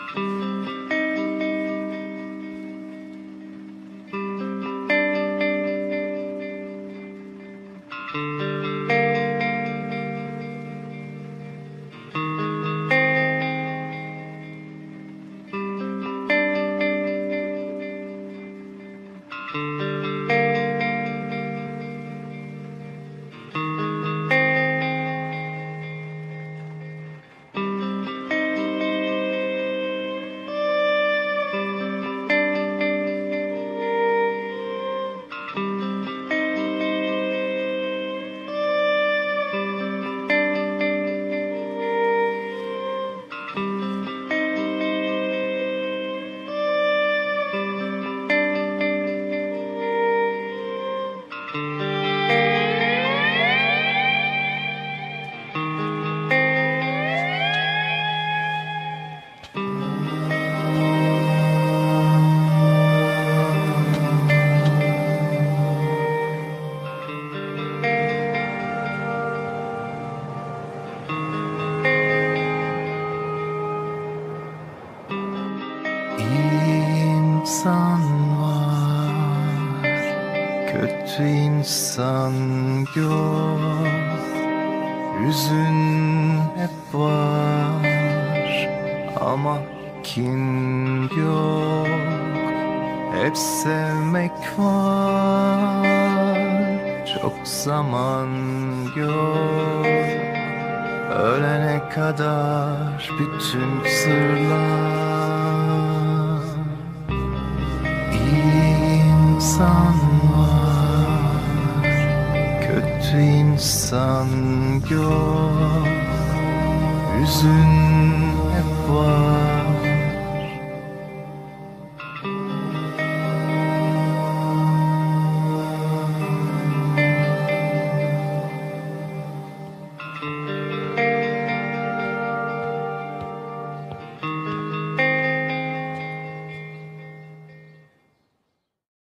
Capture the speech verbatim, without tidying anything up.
İnsan var, kötü insan yok. Yüzün hep var ama kin yok. Hep sevmek var, çok zaman yok. Ölene kadar bütün sırlar. İnsan var, kötü insan yok. Yüzün hep var